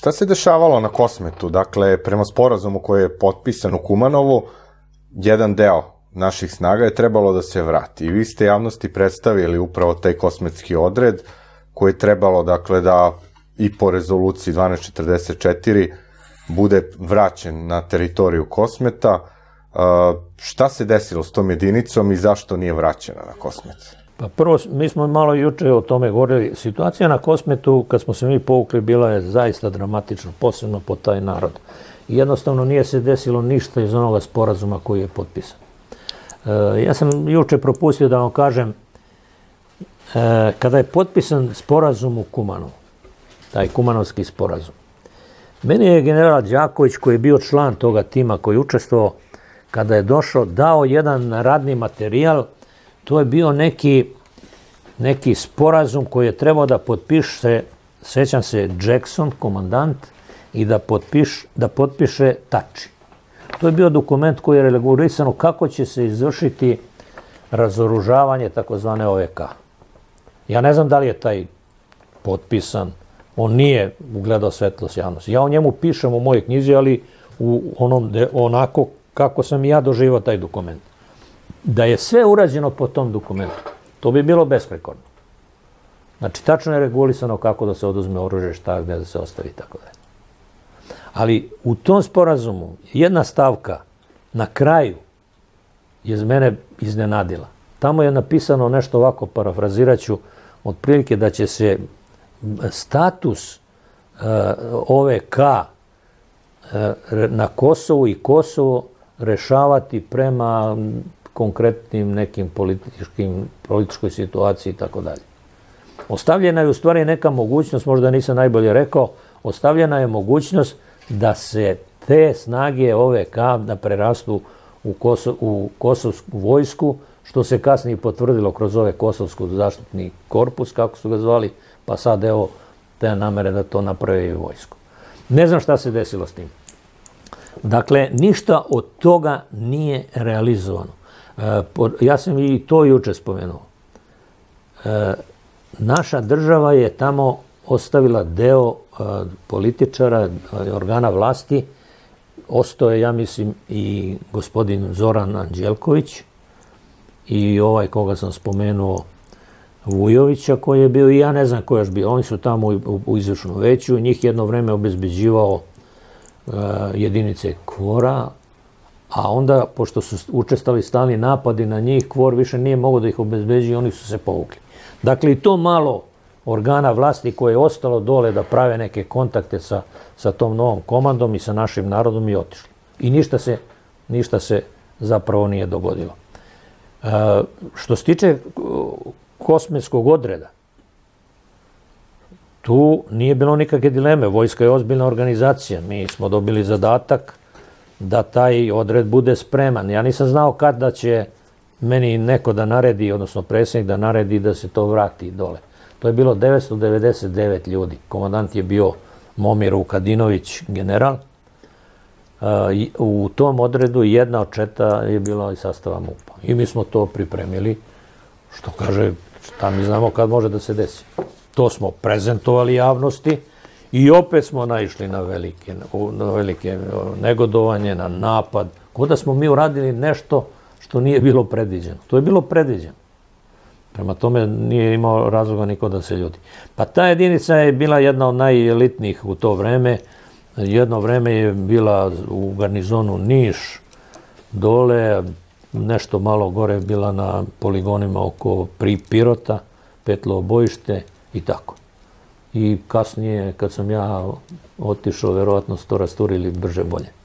Šta se dešavalo na Kosmetu? Dakle, prema sporazumu koji je potpisan u Kumanovu, jedan deo naših snaga je trebalo da se vrati. I vi ste javnosti predstavili upravo taj kosmetski odred koji je trebalo, dakle, da i po rezoluciji 1244 bude vraćen na teritoriju Kosmeta. Šta se desilo s tom jedinicom i zašto nije vraćena na Kosmet? Pa prvo, mi smo malo juče o tome govorili. Situacija na Kosmetu, kad smo se mi povukli, bila je zaista dramatična, posebno po taj narod. I jednostavno nije se desilo ništa iz onoga sporazuma koji je potpisan. Ja sam juče propustio da vam kažem, kada je potpisan sporazum u Kumanu, taj kumanovski sporazum, meni je general Đaković, koji je bio član toga tima, koji je učestvovao, kada je došao, dao jedan radni materijal. To je bio neki sporazum koji je trebao da potpiše, sećam se, Jackson, komandant, i da potpiše Tači. To je bio dokument koji je regulisano kako će se izvršiti razoružavanje takozvane OVK. Ja ne znam da li je taj potpisan, on nije ugledao svetlost javnosti. Ja o njemu pišem u mojoj knjizi, ali onako kako sam ja doživao taj dokument. Da je sve urađeno po tom dokumentu, to bi bilo besprekorno. Znači, tačno je regulisano kako da se oduzme oružje, šta, gde da se ostavi i tako dalje. Ali u tom sporazumu jedna stavka na kraju je mene iznenadila. Tamo je napisano nešto ovako, parafraziraću, otprilike da će se status OVK na Kosovu i Kosovo rešavati prema konkretnim nekim političkoj situaciji i tako dalje. Ostavljena je u stvari neka mogućnost, možda nisam najbolje rekao, ostavljena je mogućnost da se te snage OVK da prerastu u kosovsku vojsku, što se kasnije potvrdilo kroz ove kosovsku zaštitni korpus, kako su ga zvali, pa sad evo te namere da to naprave i vojsku. Ne znam šta se desilo s tim. Dakle, ništa od toga nije realizovano. Ja sam i to juče spomenuo. Naša država je tamo ostavila deo političara, organa vlasti. Ostao je, ja mislim, i gospodin Zoran Anđelković i ovaj koga sam spomenuo, Vujovića, koji je bio, i ja ne znam ko još bio. Oni su tamo u izvršnom veću, njih jedno vreme obezbeđivao jedinice KFOR-a, a onda, pošto su učestali stalni napadi na njih, KFOR više nije mogao da ih obezbeđi i oni su se povukli. Dakle, i to malo organa vlasti koje je ostalo dole da prave neke kontakte sa tom novom komandom i sa našim narodom i otišli. I ništa se zapravo nije dogodilo. Što se tiče kosmetskog odreda, tu nije bilo nikakve dileme. Vojska je ozbiljna organizacija. Mi smo dobili zadatak da taj odred bude spreman. Ja nisam znao kada će meni neko da naredi, odnosno predsjednik da naredi da se to vrati dole. To je bilo 999 ljudi. Komandant je bio Momir Vukadinović, general. U tom odredu jedna od četa je bila iz sastava MUP-a. I mi smo to pripremili, što kaže, šta mi znamo kad može da se desi. To smo prezentovali javnosti i opet smo naišli na velike negodovanje, na napad. Kao da smo mi uradili nešto što nije bilo predviđeno. To je bilo predviđeno. Prema tome nije imao razloga niko da se ljuti. Pa ta jedinica je bila jedna od najelitnijih u to vreme. Jedno vreme je bila u garnizonu Niš, dole, nešto malo gore bila na poligonima oko Pirota, Petlovo bojište i tako. I kasnije, kad sam ja otišao, verovatno su to rasturili brže bolje.